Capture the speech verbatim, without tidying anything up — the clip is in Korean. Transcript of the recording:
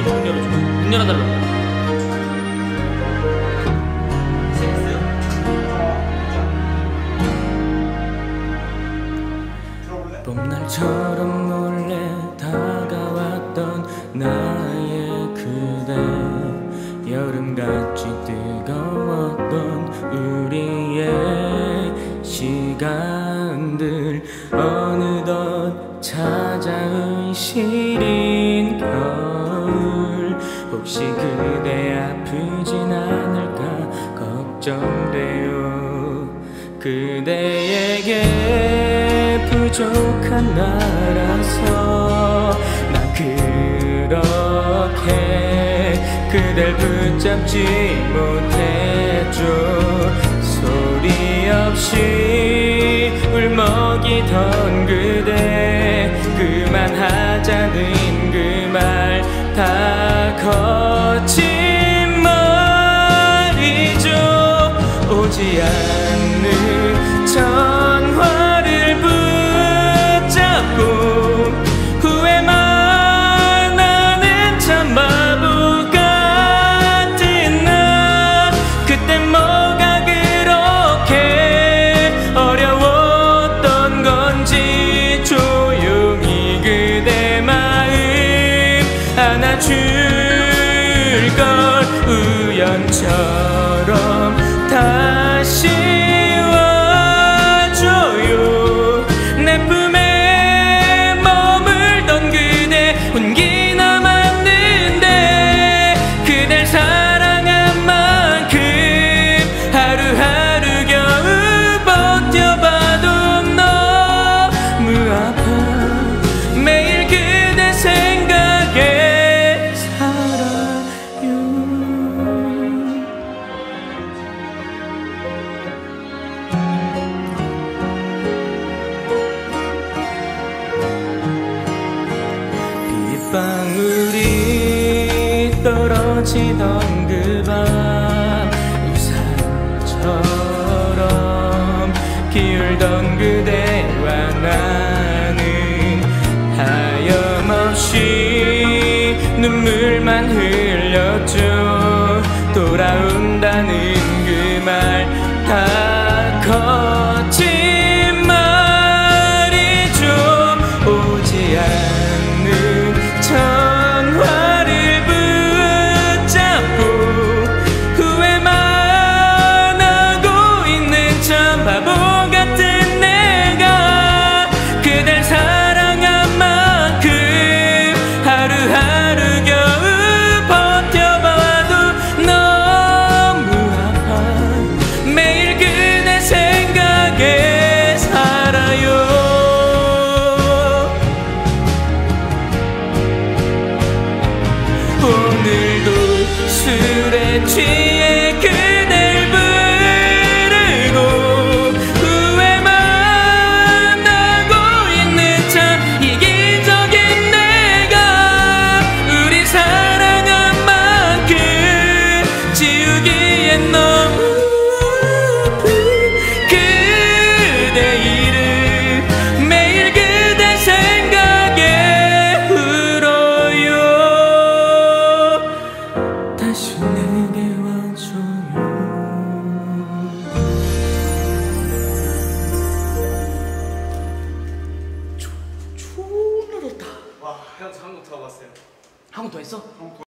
문 열어줘. 문 열어달라고. 봄날처럼 몰래 다가왔던 나의 그대, 여름같이 뜨거웠던 우리의 시간들, 어느덧 찾아온 시린 겨울. 혹시 그대 아프진 않을까 걱정돼요. 그대에게 부족한 나라서 난 그렇게 그댈 붙잡지 못했죠. 소리 없이 울먹이던 그대, 그만하자는 그 말 다 거친 말이죠. 오지 않는 전화를 붙잡고 후회만 하는 참 바보 같은 나. 그땐 뭐가 그렇게 어려웠던 건지 조용히 그대 마음 안아줄걸. 우연처럼 다시 와줘요. 내 품에 머물던 그대 온기 남았는데, 그댈 사랑한 만큼 하루하루 겨우 버텨봐도 너무 아파. 매일 그대 생각에 살아요. 빗방울이 떨어지던 그 밤, 우산처럼 기울던 그대와 나는 하염없이 눈물만 흘렸죠. 돌아온다는 그 말 다 거친 말이죠. 오지 않는 전화를 붙잡고 후회만 하고 있는 참 바보 같은 내가, 그댈 사랑한 만큼 하루하루 겨우 버텨봐도 너무 아파. 매일 그대 생각에 살아요. 오늘도 술에 취해 그댈 부르고 후회만 하고 있는 참 이기적인 내가, 우리 사랑한 만큼 지우기엔 너무 아픈 그대 이름, 매일 그대 생각에 울어요. 다시 내게 와줘요. 존나 좋다. 와, 형 저 한국 더 봤어요. 한 번 더 했어?